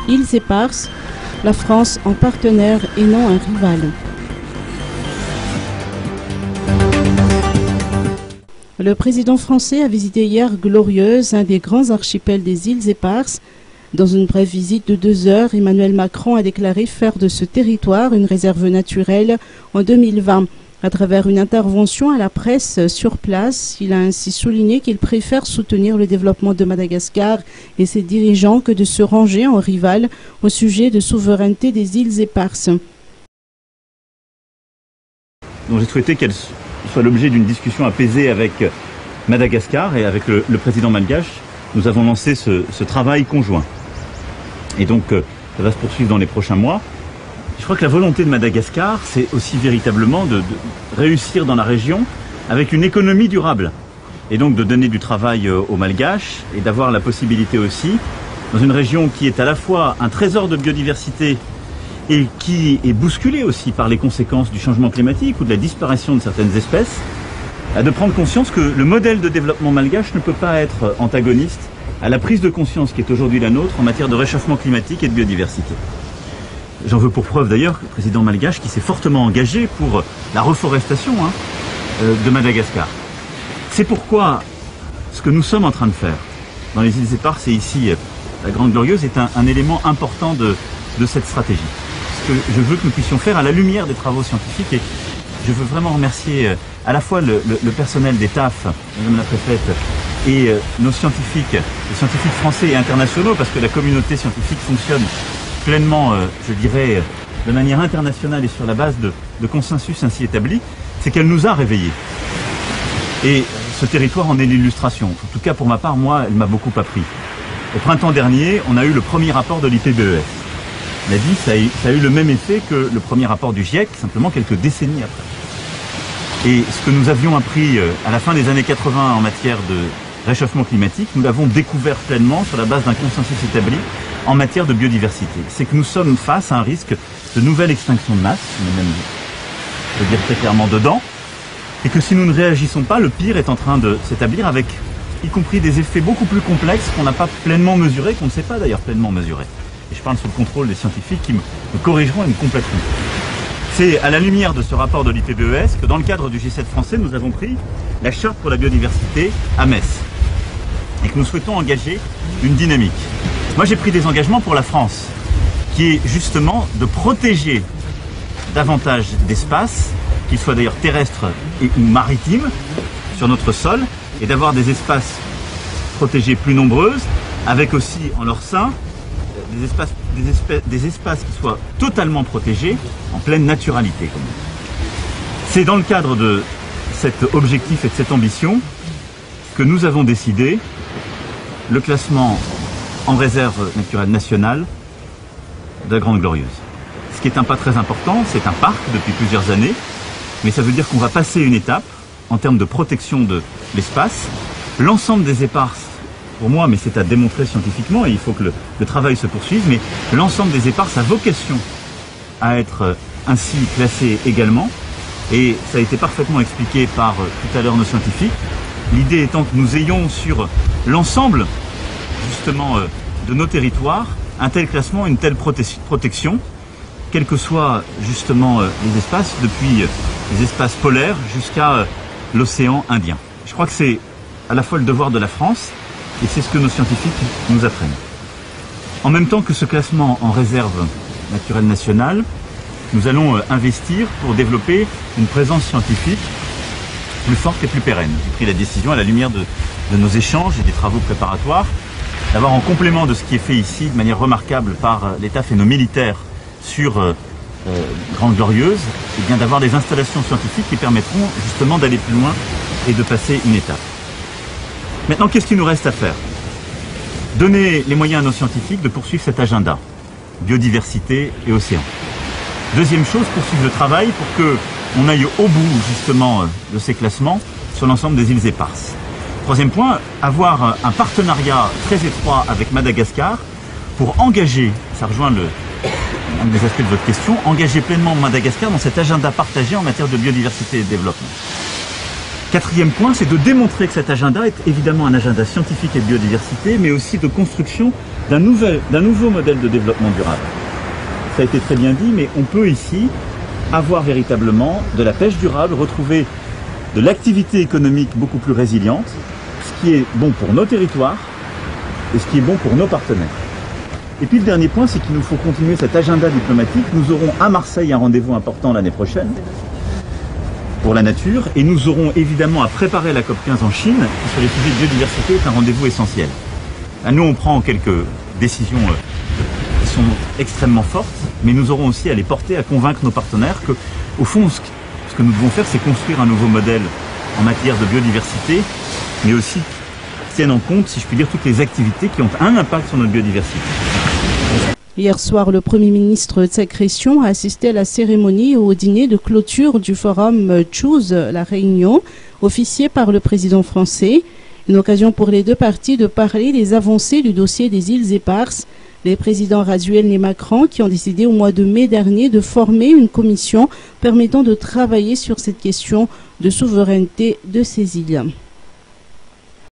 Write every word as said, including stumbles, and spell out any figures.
îles éparses, la France en partenaire et non un rival. Le président français a visité hier Glorieuse, un des grands archipels des îles éparses. Dans une brève visite de deux heures, Emmanuel Macron a déclaré faire de ce territoire une réserve naturelle en deux mille vingt. À travers une intervention à la presse sur place, il a ainsi souligné qu'il préfère soutenir le développement de Madagascar et ses dirigeants que de se ranger en rival au sujet de souveraineté des îles éparses. Donc j'ai souhaité qu'elle soit l'objet d'une discussion apaisée avec Madagascar et avec le, le président malgache. Nous avons lancé ce, ce travail conjoint. Et donc euh, ça va se poursuivre dans les prochains mois. Je crois que la volonté de Madagascar, c'est aussi véritablement de, de réussir dans la région avec une économie durable. Et donc de donner du travail aux Malgaches et d'avoir la possibilité aussi, dans une région qui est à la fois un trésor de biodiversité et qui est bousculée aussi par les conséquences du changement climatique ou de la disparition de certaines espèces, de prendre conscience que le modèle de développement malgache ne peut pas être antagoniste à la prise de conscience qui est aujourd'hui la nôtre en matière de réchauffement climatique et de biodiversité. J'en veux pour preuve d'ailleurs le président malgache qui s'est fortement engagé pour la reforestation hein, de Madagascar. C'est pourquoi ce que nous sommes en train de faire dans les îles éparses et ici la Grande Glorieuse est un, un élément important de, de cette stratégie. Ce que je veux que nous puissions faire à la lumière des travaux scientifiques et je veux vraiment remercier à la fois le, le, le personnel des T A F, Madame la Préfète, et nos scientifiques, les scientifiques français et internationaux, parce que la communauté scientifique fonctionne pleinement, euh, je dirais, de manière internationale et sur la base de, de consensus ainsi établi, c'est qu'elle nous a réveillés. Et ce territoire en est l'illustration. En tout cas, pour ma part, moi, elle m'a beaucoup appris. Au printemps dernier, on a eu le premier rapport de l'I P B E S. On a dit ça a, eu, ça a eu le même effet que le premier rapport du GIEC, simplement quelques décennies après. Et ce que nous avions appris à la fin des années quatre-vingts en matière de réchauffement climatique, nous l'avons découvert pleinement sur la base d'un consensus établi en matière de biodiversité. C'est que nous sommes face à un risque de nouvelle extinction de masse, on est même, je veux dire très clairement, dedans, et que si nous ne réagissons pas, le pire est en train de s'établir avec, y compris des effets beaucoup plus complexes qu'on n'a pas pleinement mesurés, qu'on ne sait pas d'ailleurs pleinement mesurer. Et je parle sous le contrôle des scientifiques qui me, me corrigeront et me compléteront. C'est à la lumière de ce rapport de l'I P B E S que dans le cadre du G sept français, nous avons pris la charte pour la biodiversité à Metz et que nous souhaitons engager une dynamique. Moi, j'ai pris des engagements pour la France, qui est justement de protéger davantage d'espaces, qu'ils soient d'ailleurs terrestres et ou maritimes, sur notre sol, et d'avoir des espaces protégés plus nombreuses, avec aussi en leur sein des espaces, des espèces, des espaces qui soient totalement protégés, en pleine naturalité. C'est dans le cadre de cet objectif et de cette ambition que nous avons décidé le classement en réserve naturelle nationale de la Grande Glorieuse. Ce qui est un pas très important, c'est un parc depuis plusieurs années, mais ça veut dire qu'on va passer une étape en termes de protection de l'espace. L'ensemble des éparses, pour moi, mais c'est à démontrer scientifiquement et il faut que le, le travail se poursuive, mais l'ensemble des éparses a vocation à être ainsi classé également, et ça a été parfaitement expliqué par tout à l'heure nos scientifiques. L'idée étant que nous ayons sur l'ensemble justement de nos territoires un tel classement, une telle prote- protection, quels que soient justement les espaces, depuis les espaces polaires jusqu'à l'océan Indien. Je crois que c'est à la fois le devoir de la France et c'est ce que nos scientifiques nous apprennent. En même temps que ce classement en réserve naturelle nationale, nous allons investir pour développer une présence scientifique plus forte et plus pérenne. J'ai pris la décision à la lumière de, de nos échanges et des travaux préparatoires d'avoir en complément de ce qui est fait ici de manière remarquable par l'E T A F et nos militaires sur euh, euh, Grande Glorieuse, et bien d'avoir des installations scientifiques qui permettront justement d'aller plus loin et de passer une étape. Maintenant, qu'est-ce qu'il nous reste à faire? Donner les moyens à nos scientifiques de poursuivre cet agenda, biodiversité et océan. Deuxième chose, poursuivre le travail pour que on aille au bout justement de ces classements sur l'ensemble des îles éparses. Troisième point, avoir un partenariat très étroit avec Madagascar pour engager, ça rejoint le, un des aspects de votre question, engager pleinement Madagascar dans cet agenda partagé en matière de biodiversité et de développement. Quatrième point, c'est de démontrer que cet agenda est évidemment un agenda scientifique et de biodiversité, mais aussi de construction d'un nouvel, d'un nouveau modèle de développement durable. Ça a été très bien dit, mais on peut ici avoir véritablement de la pêche durable, retrouver de l'activité économique beaucoup plus résiliente, ce qui est bon pour nos territoires et ce qui est bon pour nos partenaires. Et puis le dernier point, c'est qu'il nous faut continuer cet agenda diplomatique. Nous aurons à Marseille un rendez-vous important l'année prochaine pour la nature, et nous aurons évidemment à préparer la COP quinze en Chine, qui sur les sujets de biodiversité est un rendez-vous essentiel. À nous, on prend quelques décisions qui sont extrêmement fortes, mais nous aurons aussi à les porter, à convaincre nos partenaires que, au fond, ce que nous devons faire, c'est construire un nouveau modèle en matière de biodiversité, mais aussi tiennent en compte, si je puis dire, toutes les activités qui ont un impact sur notre biodiversité. Hier soir, le Premier ministre Tsek Khressiong a assisté à la cérémonie et au dîner de clôture du forum Choose La Réunion, officié par le président français. Une occasion pour les deux parties de parler des avancées du dossier des îles éparses. Les présidents Razuel et Macron qui ont décidé au mois de mai dernier de former une commission permettant de travailler sur cette question de souveraineté de ces îles.